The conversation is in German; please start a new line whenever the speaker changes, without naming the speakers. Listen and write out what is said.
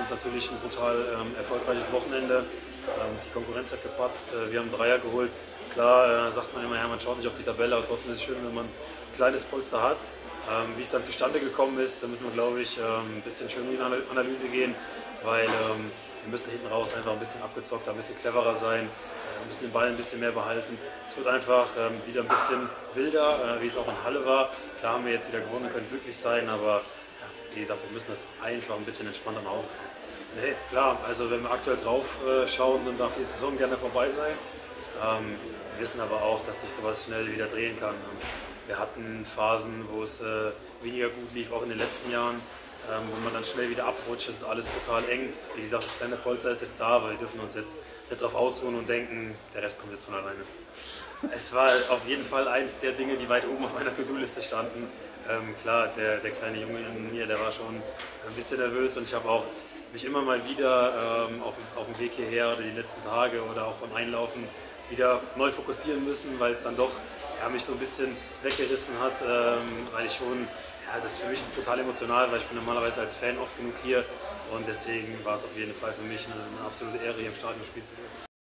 es natürlich ein brutal erfolgreiches Wochenende. Die Konkurrenz hat gepatzt, wir haben Dreier geholt. Klar sagt man immer, ja, man schaut nicht auf die Tabelle, aber trotzdem ist es schön, wenn man ein kleines Polster hat. Wie es dann zustande gekommen ist, da müssen wir, glaube ich, ein bisschen schön in die Analyse gehen, weil wir müssen hinten raus einfach ein bisschen abgezockter, ein bisschen cleverer sein, müssen den Ball ein bisschen mehr behalten. Es wird einfach wieder ein bisschen wilder, wie es auch in Halle war. Klar haben wir jetzt wieder gewonnen, können glücklich sein, aber ja, wie gesagt, wir müssen das einfach ein bisschen entspannter nach Hause fahren. Nee, klar, also wenn wir aktuell drauf schauen, dann darf die Saison gerne vorbei sein. Wir wissen aber auch, dass sich sowas schnell wieder drehen kann. Wir hatten Phasen, wo es weniger gut lief, auch in den letzten Jahren, wo man dann schnell wieder abrutscht. Es ist alles brutal eng. Wie gesagt, das kleine Polster ist jetzt da, aber wir dürfen uns jetzt nicht darauf ausruhen und denken, der Rest kommt jetzt von alleine. Es war auf jeden Fall eins der Dinge, die weit oben auf meiner To-Do-Liste standen. Klar, der kleine Junge in mir, der war schon ein bisschen nervös und ich habe auch mich immer mal wieder auf dem Weg hierher oder die letzten Tage oder auch beim Einlaufen wieder neu fokussieren müssen, weil es dann doch mich so ein bisschen weggerissen hat, weil ich schon, das ist für mich total emotional, weil ich bin normalerweise als Fan oft genug hier und deswegen war es auf jeden Fall für mich eine absolute Ehre, hier im Stadion spielen zu dürfen.